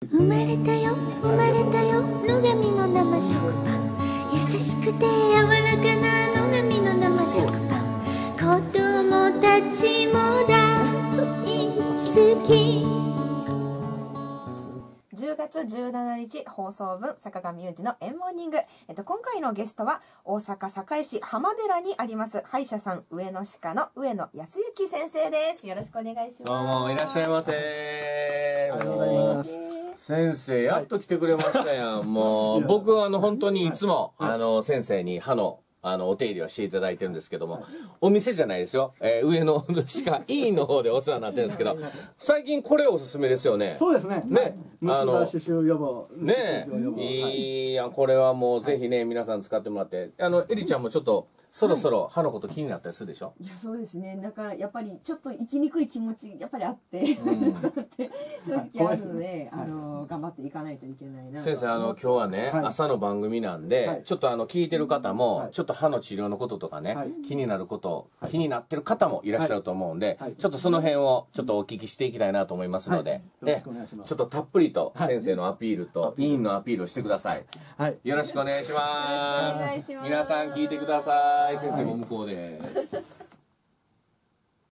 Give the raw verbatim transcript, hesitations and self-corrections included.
生まれたよ生まれたよ野上の生食パン、優しくて柔らかな野上の生食パン、子供たちも大好き。 じゅうがつじゅうしちにち放送分坂上裕二のエンモーニング、えっと、今回のゲストは大阪堺市浜寺にあります歯医者さん上野歯科の上野康之先生です。よろしくお願いします。 どうもいらっしゃいませ。 ありがとうございます。 先生やっと来てくれましたやん。もう僕はあの本当にいつもあの先生に歯のあのお手入れをしていただいてるんですけども、お店じゃないですよ、えー、上野歯科医院の方でお世話になってるんですけど、最近これおすすめですよね。 そうですね。 ね、 虫歯歯周予防ねえ、いいやん、これはもうぜひね皆さん使ってもらって、あのエリちゃんもちょっとそろそろ歯のこと気になったりするでしょ。 いや、そうですね。なんかやっぱりちょっと生きにくい気持ちやっぱりあって、うん、正直あるので、あの頑張っていかないといけないな。 先生、あの今日はね、はい、朝の番組なんで、はい、ちょっとあの聞いてる方も、はい、ちょっと歯の治療のこととかね、はい、気になること、はい、気になってる方もいらっしゃると思うんで、はい、ちょっとその辺をちょっとお聞きしていきたいなと思いますので、はい、ね、ちょっとたっぷりと先生のアピールと、医院のアピールをしてください。はい、よろしくお願いします。皆さん聞いてください。先生も向こうです。